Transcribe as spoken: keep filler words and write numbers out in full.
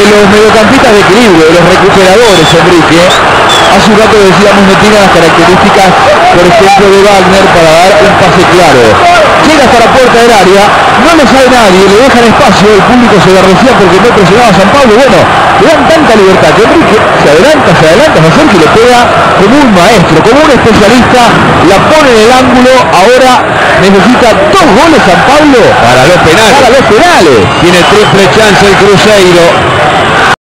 de los mediocampistas de equilibrio, de los recuperadores, Enrique. Hace un rato decíamos no tiene las características, por ejemplo, de Wagner para dar un pase claro. Llega hasta la puerta del área, no le sale nadie, le dejan espacio, el público se garrecía porque no presionaba a San Pablo. Bueno, le dan tanta libertad que Enrique se adelanta, se adelanta, no sé, que le pega como un maestro, como un especialista, la pone en el ángulo. Ahora necesita dos goles San Pablo para los penales. Para los penales. Tiene triple chance el Cruzeiro.